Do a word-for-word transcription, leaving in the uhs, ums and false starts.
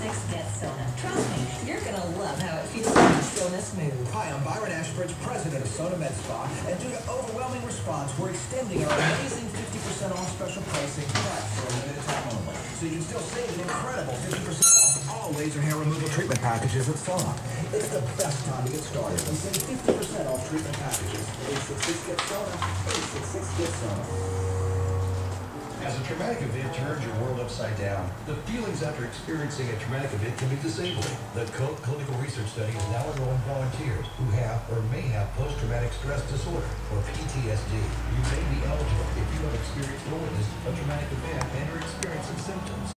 six Get Sona. Trust me, you're going to love how it feels to be Sona smooth. Hi, I'm Byron Ashbridge, president of Sona Med Spa, and due to overwhelming response, we're extending our amazing fifty percent off special pricing, but for a limited time only. So you can still save an incredible fifty percent off all laser hair removal treatment packages at Sona. It's the best time to get started and save fifty percent off treatment packages. eight six six Get Sona, eight six six Get Sona. As a traumatic event turns your world upside down, the feelings after experiencing a traumatic event can be disabling. The Koch Clinical Research Study is now enrolling volunteers who have or may have post-traumatic stress disorder, or P T S D. You may be eligible if you have experienced or witnessed a traumatic event and are experiencing symptoms.